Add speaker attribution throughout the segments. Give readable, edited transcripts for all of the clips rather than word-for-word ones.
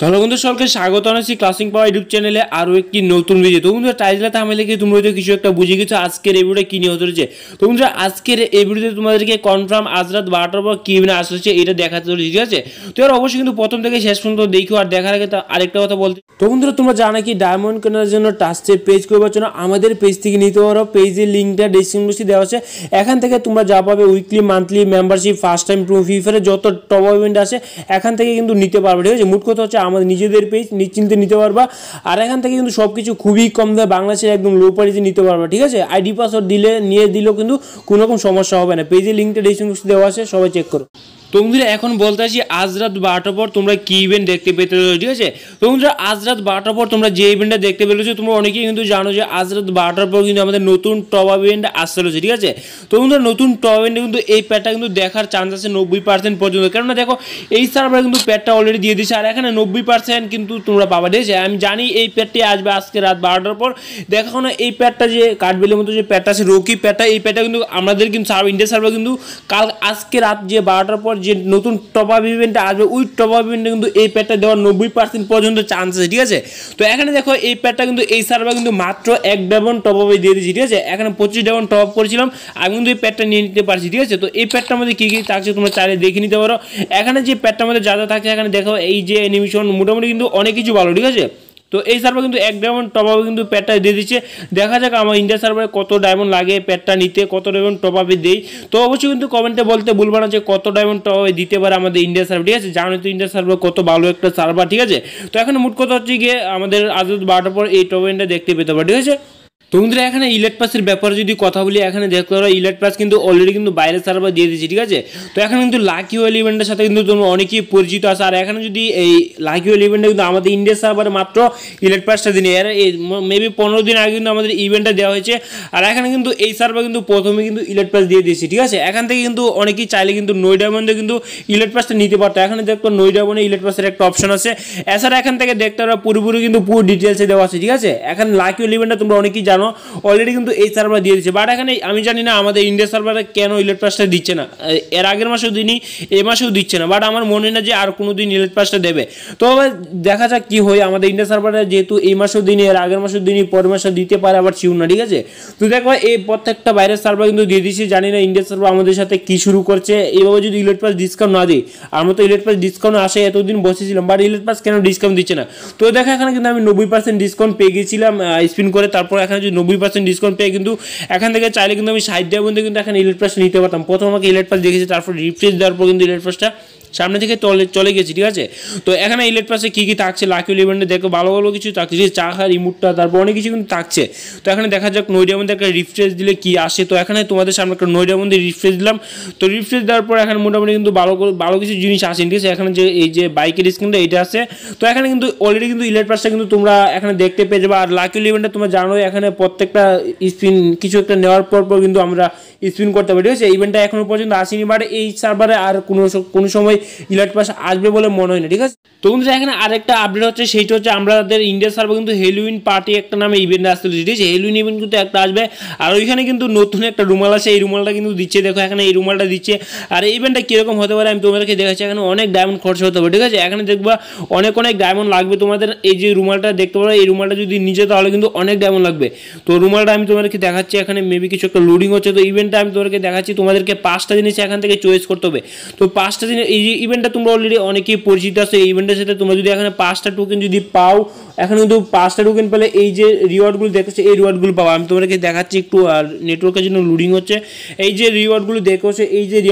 Speaker 1: তাহলে বন্ধু সকলকে স্বাগত জানাচ্ছি ক্লাসিং পাওয়ার ইউটিউব চ্যানেলে আরও একটি নতুন ভিডিও। তো বন্ধুরা টাইটেল থাম্বনেলে কি তোমরা হয়তো কিছু একটা বুঝে গেছো আজকের এই ভিডিওটা কি নিয়ে হতে চলেছে। তো বন্ধুরা আজকের এই ভিডিওতে তোমাদেরকে কনফার্ম আজ রাত 12টার পর কি ইভেন্ট আসছে এটা দেখাতে চলেছে, ঠিক আছে। তো এর অবশ্যই কিন্তু প্রথম থেকে শেষ পর্যন্ত দেখো। আর দেখার আগে আরেকটা কথা বলতে, তো বন্ধুরা তোমরা জানো কি ডায়মন্ড কেনার জন্য টাস্টের পেজ করবার জন্য আমাদের পেজ থেকে নিতে পারো। পেজের লিঙ্কটা ডেসক্রিপশনে দেওয়া আছে, এখান থেকে তোমরা যা পাবে weekly monthly membership first time pro free ফায়ারে যত টপ ইভেন্ট আছে এখান থেকে কিন্তু নিতে পারবে, ঠিক আছে। মোট কথা হচ্ছে আমাদের নিজেদের পেজ নিশ্চিন্তে নিতে পারবা। আর এখান থেকে কিন্তু সব কিছু খুবই কম দামে বাংলাদেশের একদম লো প্রাইসে নিতে পারবা, ঠিক আছে। আইডি পাসওয়ার্ড দিলেও কিন্তু কোনো রকম সমস্যা হবে না। পেজের লিঙ্কটা ডেসক্রিপশনে দেওয়া আছে, সবাই চেক করো। তো বন্ধুরা এখন বলতে আসি আজ রাত 12টার পর তোমরা কি ইভেন্ট দেখতে পেতে, ঠিক আছে। তো বন্ধুরা আজ রাত 12টার পর তোমরা যে ইভেন্টটা দেখতে পেলেছো তোমরা অনেকেই কিন্তু জানো যে আজ রাত 12টার পর কিন্তু আমাদের নতুন টপ ইভেন্ট আসতে চলেছে, ঠিক আছে। তো বন্ধুরা নতুন টপ ইভেন্টে কিন্তু এই প্যাডটা কিন্তু দেখার চান্স আছে 90% পর্যন্ত, কেননা দেখো এই সার্ভারে কিন্তু প্যাডটা অলরেডি দিয়ে দিচ্ছে আর এখানে 90% কিন্তু তোমরা পাবা, ঠিক আছে। আমি জানি এই প্যাডটি আসবে আজকে রাত 12টার পর। দেখো না এই প্যাডটা যে কাঠবেলের মতো যে প্যাডটা আছে রকি প্যাডটা, এই প্যাডটা কিন্তু আমাদের কিন্তু ইন্ডিয়া সার্ভার কিন্তু আজকে রাত যে 12টার পর যে নতুন টপ আপ ইভেন্টটা আসবে ওই টপ আপ ইভেন্টে কিন্তু এই প্যাডটা দেওয়ার 90% পর্যন্ত চান্স আছে, ঠিক আছে। তো এখানে দেখো এই প্যাডটা কিন্তু এই সার্ভার কিন্তু মাত্র 1 ডায়মন্ড টপ আপে দিয়ে দিয়েছি, ঠিক আছে। এখানে 25 ডায়মন্ড টপ আপ করেছিলাম, আমি কিন্তু এই প্যাডটা নিয়ে নিতে পারছি, ঠিক আছে। তো এই প্যাডটার মধ্যে কী কী থাকছে তোমরা চাইলে দেখে নিতে পারো। এখানে যে প্যাডটার মধ্যে যা যা থাকছে এখানে দেখো এই যে অ্যানিমেশন মোটামুটি কিন্তু অনেক কিছু ভালো, ঠিক আছে। তো এই সার্ভার কিন্তু 1 ডায়মন্ড টপ আপে কিন্তু প্যাডটা দিয়ে দিচ্ছে। দেখা যাক আমার ইন্ডিয়া সার্ভারে কত ডায়মন্ড লাগে প্যাডটা নিতে, কত ডায়মন্ড টপ আপে দেই। তো অবশ্যই কিন্তু কমেন্টে বলতে ভুলবা না যে কত ডায়মন্ড টপ আপে দিতে পারে আমাদের ইন্ডিয়া সার্ভার, ঠিক আছে। জানো তো ইন্ডিয়া সার্ভার কত ভালো একটা সার্ভার, ঠিক আছে। তো এখন মোট কথা হচ্ছে গিয়ে আমাদের আজ 12টার পর এই টপ ইভেন্টটা দেখতে পেতে পারে, ঠিক আছে। তো বন্ধুরা এখানে ইলেট পাসের ব্যাপারে যদি কথা বলি, এখানে দেখতে পারো ইলেট পাস কিন্তু অলরেডি কিন্তু বাইরের সার্ভার দিয়ে দিয়েছে, ঠিক আছে। তো এখানে কিন্তু লাকি ওয়েল ইভেন্টের সাথে কিন্তু তোমরা অনেকেই পরিচিত আছে। আর এখানে যদি এই লাকি ওয়েল ইভেন্টে কিন্তু আমাদের ইন্ডিয়া সার্ভারে মাত্র ইলেট পাসটা দিনে এর মেবি 15 দিন আগে কিন্তু আমাদের ইভেন্টটা দেওয়া হয়েছে। আর এখানে কিন্তু এই সার্ভার কিন্তু প্রথমে কিন্তু ইলেট পাস দিয়ে দিয়েছি, ঠিক আছে। এখান থেকে কিন্তু অনেকেই চাইলে কিন্তু নয় ডায়মন্ডে কিন্তু ইলেট পাসটা নিতে পারতো। এখানে দেখো নয় ডায়মন্ডে ইলেট পাসের একটা অপশন আছে। এছাড়া এখান থেকে দেখতে পারো পুরোপুরি কিন্তু পুরো ডিটেলসে দেওয়া আছে, ঠিক আছে। এখানে লাকি ওয়েল ইভেন্টটা তোমরা অনেকেই জানো অলরেডি কিন্তু এই সার্ভার দিয়ে দিচ্ছে। বাট এখানে আমি জানি না আমাদের ইন্ডিয়া সার্ভারে কেন ইলেট পাসটা দিচ্ছে না। এর আগের মাসেও দিনই এই মাসেও দিচ্ছে না, বাট আমার মনে হয় না যে আর কোনো দিন ইলেট পাসটা দেবে। তো দেখা যাক কি হয় আমাদের ইন্ডিয়া সার্ভারে, যেহেতু এই মাসেও দিনই এর আগের মাসেও দিনই পরের মাসে দিতে পারে আবার শিউর না, ঠিক আছে। তো দেখো এই প্রত্যেকটা বাইরের সার্ভার কিন্তু দিয়ে দিচ্ছি। জানি না ইন্ডিয়া সার্ভার আমাদের সাথে কি শুরু করছে। এইভাবে যদি ইলেট পাস ডিসকাউন্ট না দিই, আমরা তো ইলেট পাস ডিসকাউন্ট আসে এতদিন বসেছিলাম, বাট ইলেট পাস কেন ডিসকাউন্ট দিচ্ছে না। তো দেখো এখানে কিন্তু আমি 90% ডিসকাউন্ট পেয়ে গেছিলাম স্পিন করে। তারপর এখানে যদি 90% ডিসকাউন্ট পেয়ে কিন্তু এখান থেকে চাইলে কিন্তু আমি 60 ডায়মন্ডে কিন্তু এখানে ইলেট পাস নিতে পারতাম। প্রথম আমাকে ইলেট পাস দেখেছি, তারপর রিফ্রেশ দেওয়ার পর কিন্তু ইলেট পাসটা সামনে থেকে চলে গেছি, ঠিক আছে। তো এখানে ইলেট পাসে কী কী থাকছে লাকি ইভেন্টে দেখো ভালো ভালো কিছু থাকছে, যে চাকার রিমোটটা তারপর অনেক কিছু কিন্তু থাকছে। তো এখানে দেখা যাক নয় ডায়মন্ডে একটা রিফ্রেশ দিলে কি আসে। তো এখানে তোমাদের সামনে একটা নয় ডায়মন্ডে রিফ্রেশ দিলাম। তো রিফ্রেশ দেওয়ার পর এখানে মোটামুটি কিন্তু ভালো কিছু জিনিস আসে, ঠিক আছে। এখানে যে এই যে বাইকের স্ক্রিনটা এটা আছে। তো এখানে কিন্তু অলরেডি কিন্তু ইলেট পাসটা কিন্তু তোমরা এখানে দেখতে পেয়ে যাবে। আর লাকি ইভেন্টে তোমরা জানো এখানে প্রত্যেকটা স্পিন কিছু একটা নেওয়ার পর কিন্তু আমরা স্পিন করতে পারি, ঠিক আছে। ইভেন্টটা এখনো পর্যন্ত আসেনি, বাট এই সার্ভারে আর কোনো সময় ইলেট পাস আসবে বলে মনে হয় না, ঠিক আছে। তো বন্ধুরা এখানে আরেকটা আপডেট হচ্ছে, সেইটা হচ্ছে আমাদের ইন্ডিয়া সার্ভার কিন্তু হেলোইন পার্টি একটা নামে ইভেন্ট আসতে চলেছে, ঠিক আছে। হেলোইন ইভেন্ট কিন্তু একটা আসবে। আর ওইখানে কিন্তু নতুন একটা রুমাল আছে, এই রুমালটা কিন্তু দিচ্ছে। দেখো এখানে এই রুমালটা দিচ্ছে। আর এই ইভেন্টটা কীরকম হতে পারে আমি তোমাদেরকে দেখাচ্ছি। এখানে অনেক ডায়মন্ড খরচ হতে হবে, ঠিক আছে। এখানে দেখবা অনেক ডায়মন্ড লাগবে তোমাদের। এই যে রুমালটা দেখতে পারো, এই রুমালটা যদি নিচে তাহলে কিন্তু অনেক ডায়মন্ড লাগবে। তো রুমালটা আমি তোমাদেরকে দেখাচ্ছি। এখানে মেবি কিছু একটা লোডিং হচ্ছে। তো ইভেন্টটা আমি তোমাদেরকে দেখাচ্ছি। তোমাদেরকে 5টা জিনিস এখান থেকে চয়েস করতে হবে। তো 5টা জিনিস এই ইভেন্টটা তোমরা অলরেডি অনেকেই পরিচিত আছে এই ইভেন্টের সাথে। তোমরা যদি এখানে 5টা টোকেন যদি পাও, এখানে কিন্তু 5টা টোকেন পেলে এই যে রিওয়ার্ডগুলো দেখেছে এই রিওয়ার্ডগুলো পাবো। আমি তোমাদেরকে দেখাচ্ছি একটু, আর নেটওয়ার্কের জন্য লোডিং হচ্ছে। এই যে রিওয়ার্ডগুলো দেখেছো,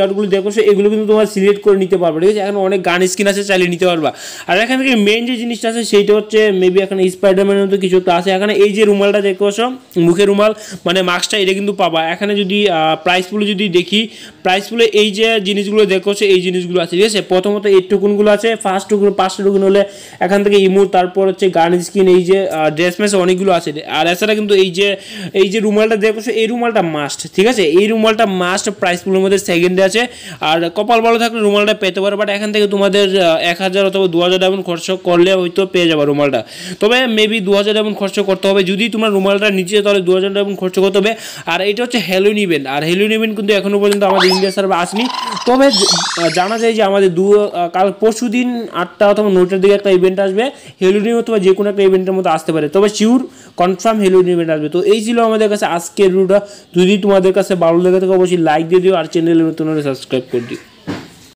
Speaker 1: এগুলো কিন্তু তোমরা সিলেক্ট করে নিতে পারবে, ঠিক আছে। এখানে অনেক গান স্কিন আছে, চাইলে নিতে পারবা। আর এখান থেকে মেইন যে জিনিসটা আছে সেইটা হচ্ছে মেবি এখানে স্পাইডারম্যানের মতো কিছু একটা আছে। এখানে এই যে রুমালটা দেখেছো, মুখের রুমাল মানে মাস্কটা, এটা কিন্তু পাবা। এখানে যদি প্রাইসগুলো যদি দেখি, প্রাইসগুলো এই যে জিনিসগুলো দেখেছো এই জিনিসগুলো আছে, ঠিক আছে। প্রথমত এই টোকেনগুলো আছে, ফার্স্ট টোকেন 5টা টোকেন হলে এখান থেকে ইমোট, তারপর হচ্ছে গান স্কিন, এই যে ড্রেস ম্যাচ অনেকগুলো আছে। আর এছাড়া কিন্তু এই যে রুমালটা দেখেছো এই রুমালটা মাস্ট, ঠিক আছে। এই রুমালটা মাস্ট প্রাইসগুলোর মধ্যে সেকেন্ডে আছে। আর কপাল ভালো থাকলে রুমালটা পেতে পারো, বাট এখান থেকে তোমাদের 1000 অথবা 2000 ডায়মন্ড খরচ করলে হয়তো পেয়ে যাবে রুমালটা। তবে মেবি 2000 ডায়মন্ড খরচ করতে হবে যদি তোমার রুমালটা নিচে, তাহলে 2000 ডায়মন্ড খরচ করতে হবে। আর এটা হচ্ছে হেলোইন ইভেন্ট। আর হেলোইন ইভেন্ট কিন্তু এখনো পর্যন্ত আমাদের ইন্ডিয়া সার্ভারে আসেনি। তবে জানা যায় যে আমাদের আমাদের কাল পরশু দিন 8টা অথবা 9টার দিকে একটা ইভেন্ট আসবে, হেলোইন অথবা যে কোনো একটা ইভেন্টের মধ্যে আসতে পারে, তবে শিওর কনফার্ম হেলোইন ইভেন্ট আসবে। তো এই ছিল আমাদের কাছে আজকের ভিডিওটা। যদি তোমাদের কাছে ভালো লেগে থাকে অবশ্যই লাইক দিয়ে দিও আর চ্যানেলে নতুন হলে সাবস্ক্রাইব করে দিও।